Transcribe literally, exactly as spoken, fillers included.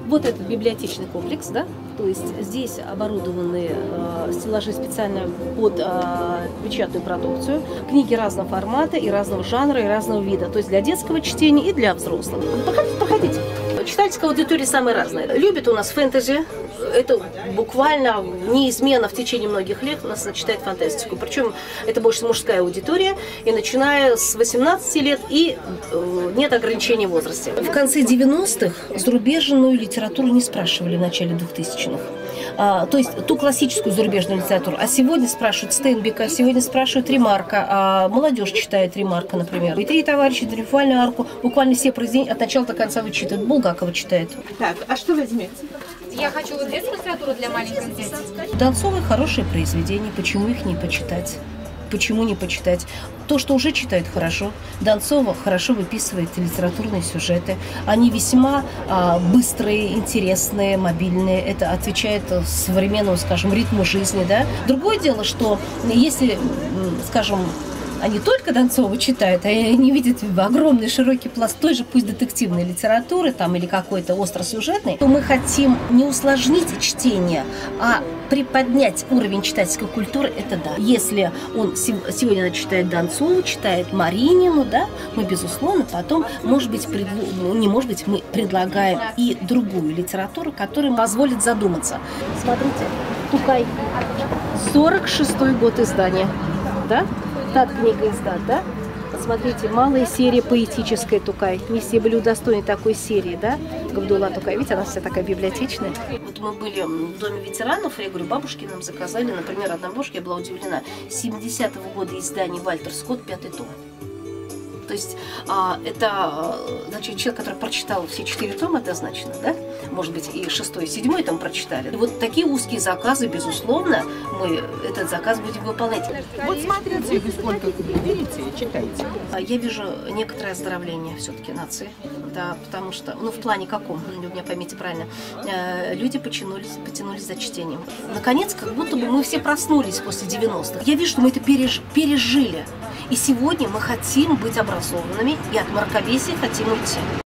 Вот этот библиотечный комплекс, да, то есть здесь оборудованы э, стеллажи специально под э, печатную продукцию, книги разного формата и разного жанра и разного вида, то есть для детского чтения и для взрослых. Проходите, проходите. Читательская аудитория самая разная. Любит у нас фэнтези, это буквально неизменно в течение многих лет у нас она читает фантастику. Причем это больше мужская аудитория, и начиная с восемнадцати лет, и э, нет ограничений в возрасте. В конце девяностых зарубежную литературу не спрашивали в начале двухтысячных. А, то есть ту классическую зарубежную литературу. А сегодня спрашивают Стенбека, сегодня спрашивают Ремарка. А молодежь читает Ремарка, например. И «Три товарища», «Триумфальную арку». Буквально все произведения от начала до конца вычитывают. Булгакова читает. Так, а что возьмете? Я хочу вот детскую литературу для маленьких детей. Донцовы хорошие произведения. Почему их не почитать? Почему не почитать? То, что уже читают хорошо. Донцова хорошо выписывает литературные сюжеты. Они весьма а, быстрые, интересные, мобильные. Это отвечает современному, скажем, ритму жизни. Да? Другое дело, что если, скажем, они только Донцова читают, а они видят огромный широкий пласт той же, пусть детективной литературы там, или какой-то остросюжетной, то мы хотим не усложнить чтение, а приподнять уровень читательской культуры, это да. Если он сегодня читает Донцову, читает Маринину, да, мы, безусловно, потом, может быть, предло... не может быть, мы предлагаем и другую литературу, которая позволит задуматься. Смотрите, Тукай, сорок шестой год издания, да? Тат книга издат, да? Посмотрите, малая серия поэтическая Тукай. Не все были удостоены такой серии, да? Габдулла Тукай, видите, она вся такая библиотечная. Вот мы были в доме ветеранов, и я говорю, бабушки нам заказали, например, одна бабушка, я была удивлена, семидесятого года издания Вальтер Скотт, пятый том. То есть а, это, значит, человек, который прочитал все четыре тома, однозначно, да? Может быть, и шестой, и седьмой там прочитали. И вот такие узкие заказы, безусловно, мы этот заказ будем выполнять. Вот смотрите, вы сколько видите и читаете. Я вижу некоторое оздоровление все-таки нации, да, потому что, ну, в плане каком, у меня поймите правильно, люди потянулись, потянулись за чтением. Наконец, как будто бы мы все проснулись после девяностых. Я вижу, что мы это переж, пережили. И сегодня мы хотим быть образованными и от мракобесия хотим уйти.